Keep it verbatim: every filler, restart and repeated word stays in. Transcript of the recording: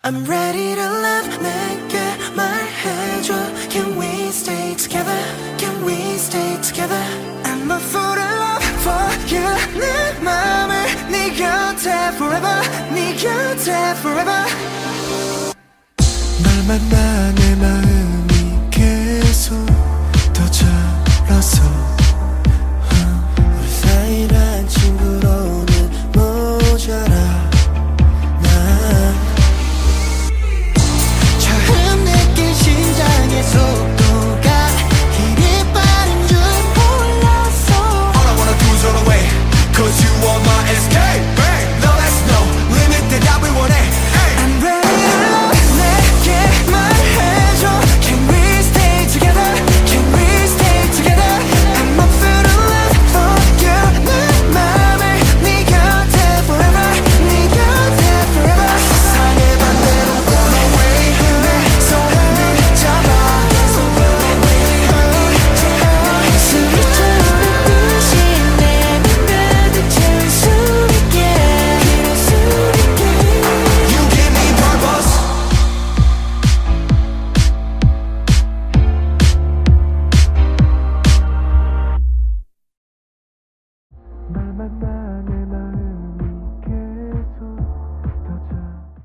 I'm ready to love 내게 말해줘 Can we stay together Can we stay together I'm a fool in love for you 내 맘을 네 곁에 forever 네 곁에 forever 널 만나